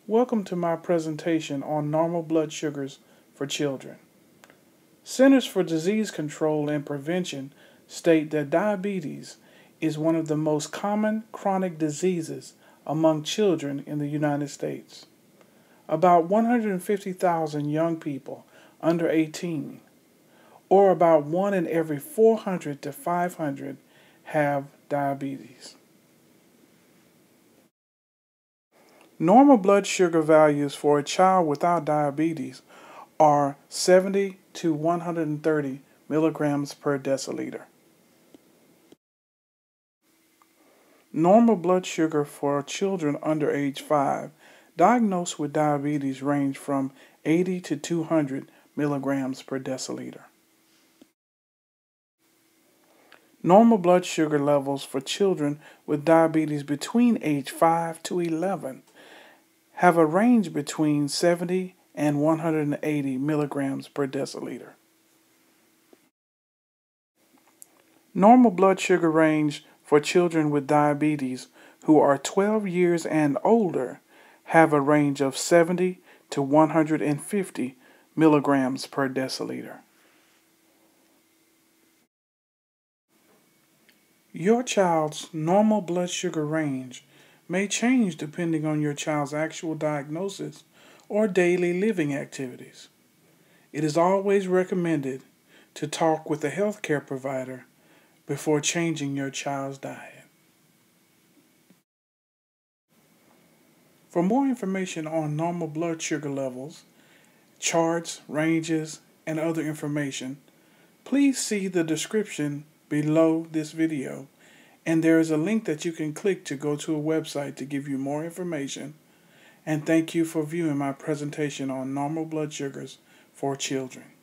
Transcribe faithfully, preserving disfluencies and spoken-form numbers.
Welcome to my presentation on normal blood sugars for children. Centers for Disease Control and Prevention state that diabetes is one of the most common chronic diseases among children in the United States. About one hundred fifty thousand young people under eighteen, or about one in every four hundred to five hundred, have diabetes. Normal blood sugar values for a child without diabetes are seventy to one hundred thirty milligrams per deciliter. Normal blood sugar for children under age five diagnosed with diabetes range from eighty to two hundred milligrams per deciliter. Normal blood sugar levels for children with diabetes between age five to eleven have a range between seventy and one hundred eighty milligrams per deciliter. Normal blood sugar range for children with diabetes who are twelve years and older have a range of seventy to one hundred fifty milligrams per deciliter. Your child's normal blood sugar range may change depending on your child's actual diagnosis or daily living activities. It is always recommended to talk with a healthcare provider before changing your child's diet. For more information on normal blood sugar levels, charts, ranges, and other information, please see the description below this video, and there is a link that you can click to go to a website to give you more information. And thank you for viewing my presentation on normal blood sugars for children.